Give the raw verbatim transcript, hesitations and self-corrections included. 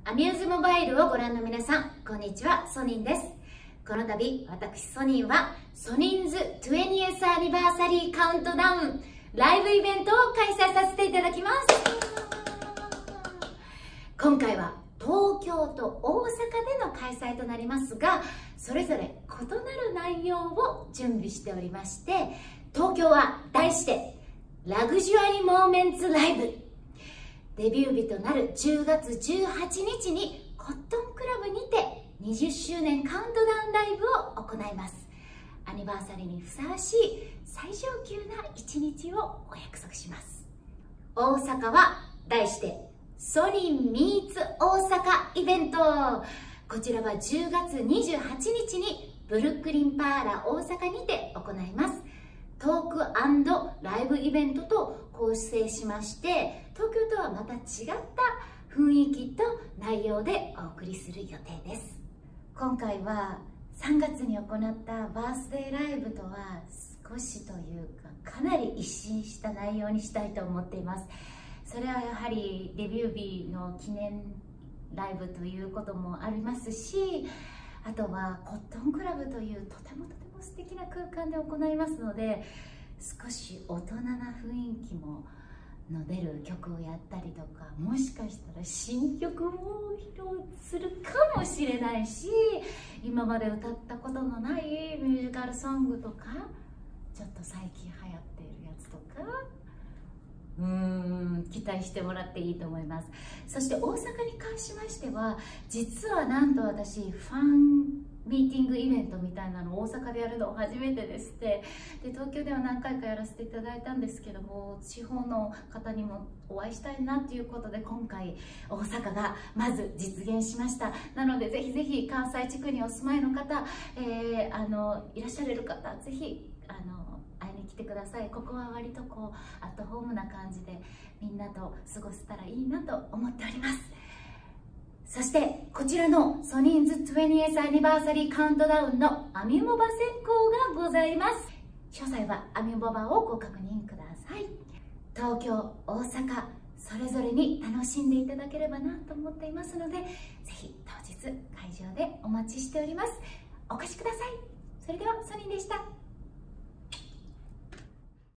アミューズモバイルをご覧の皆さん、こんにちは、ソニンです。この度、私ソニンは、ソニンズ トゥエンティエス アニバーサリーカウントダウンライブイベントを開催させていただきます。今回は東京と大阪での開催となりますが、それぞれ異なる内容を準備しておりまして、東京は題してラグジュアリーモーメンツライブ、デビュー日となるじゅうがつじゅうはちにちにコットンクラブにてにじゅっしゅうねんカウントダウンライブを行います。アニバーサリーにふさわしい最上級な一日をお約束します。大阪は題してソニンミーツ大阪イベント。こちらはじゅうがつにじゅうはちにちにブルックリンパーラ大阪にて行います。トーク&ライブイベントと構成しまして、東京とはまた違った雰囲気と内容でお送りする予定です。今回はさんがつに行ったバースデーライブとは少しというかかなり一新した内容にしたいと思っています。それはやはりデビュー日の記念ライブということもありますし、あとはコットンクラブというとてもとても素敵な空間で行いますので、少し大人な雰囲気もの出る曲をやったりとか、もしかしたら新曲も披露するかもしれないし、今まで歌ったことのないミュージカルソングとか、ちょっと最近流行っているやつとか、うーん期待してもらっていいと思います。そして大阪に関しましては、実はなんと私ファンミーティングイベントみたいなのを大阪でやるの初めてでして、で東京では何回かやらせていただいたんですけども、地方の方にもお会いしたいなということで、今回大阪がまず実現しました。なのでぜひぜひ関西地区にお住まいの方、えー、あのいらっしゃれる方、ぜひあの会いに来てください。ここは割とこうアットホームな感じでみんなと過ごせたらいいなと思っております。そしてこちらのソニンズ トゥエンティエス アニバーサリーカウントダウンのアミュモバ選考がございます。詳細はアミュモバをご確認ください。東京、大阪それぞれに楽しんでいただければなと思っていますので、ぜひ当日会場でお待ちしております。お越しください。それではソニンでした。